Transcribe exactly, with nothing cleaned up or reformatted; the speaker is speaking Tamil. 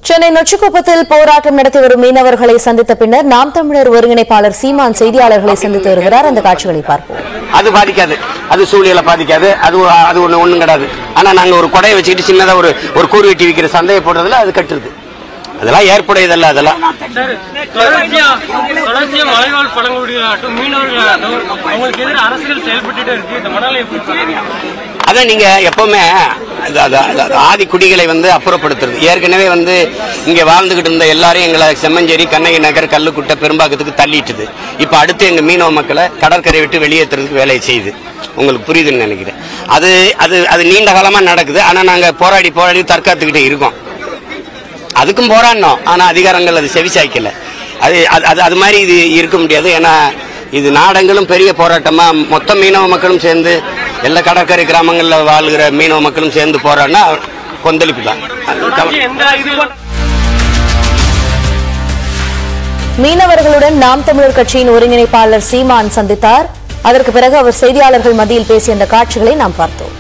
சென்னை நொச்சிக்குப்பத்தில் போராட்டம் நடத்தி வரும் மீனவர்களை சந்தித்த பின்னர் நாம் தமிழர் ஒருங்கிணைப்பாளர் சீமான் செய்தியாளர்களை சந்தித்து வருகிறார். அந்த காட்சிகளை பார்ப்போம். அது பாதிக்காது, அது சூழலை பாதிக்காது, அது அது ஒண்ணு ஒண்ணும் கிடையாது. ஆனா நாங்க ஒரு கொடையை வச்சுக்கிட்டு சின்னதா ஒரு ஒரு கூறு வெட்டி விற்கிற சந்தையை போடுறதுல அது கட்டுறது, அதெல்லாம் ஏற்புடையதல்ல. அதெல்லாம் மலைவாழ் பழங்குடிகளாகட்டும் மீனவர்களாகட்டும் அவங்களுக்கு எதிராக அரசியல் செயல்பட்டு இருக்கு. இந்த மணலை அதான் நீங்க எப்பவுமே ஆதி குடிகளை வந்து அப்புறப்படுத்துறது. ஏற்கனவே வந்து இங்க வாழ்ந்துகிட்டு இருந்த எல்லாரும் எங்களை செம்மஞ்சேரி, கண்ணகி நகர், கல்லுக்குட்டை, பெரும்பாக்கத்துக்கு தள்ளிட்டுது. இப்ப அடுத்து எங்க மீனவ மக்களை கடற்கரை விட்டு வெளியேற்றுறதுக்கு வேலையை செய்யுது. உங்களுக்கு புரியுதுன்னு நினைக்கிறேன். அது அது அது நீண்ட காலமா நடக்குது. ஆனா நாங்க போராடி போராடி தற்காத்துக்கிட்டே இருக்கோம். அதுக்கும் போராடணும். ஆனா அதிகாரங்கள் அது செவிசாய்க்கல. அது அது அது மாதிரி இது இருக்க முடியாது. ஏன்னா இது நாடங்களும் பெரிய போராட்டமா மொத்த மீனவ மக்களும் சேர்ந்து எல்லா கடற்கரை கிராமங்களில் வாழ்கிற மீனவ மக்களும் சேர்ந்து போராடினா கொந்தளிப்பு தான். மீனவர்களுடன் நாம் தமிழர் கட்சியின் ஒருங்கிணைப்பாளர் சீமான் சந்தித்தார். அதற்கு பிறகு அவர் செய்தியாளர்கள் மத்தியில் பேசிய அந்த காட்சிகளை நாம் பார்த்தோம்.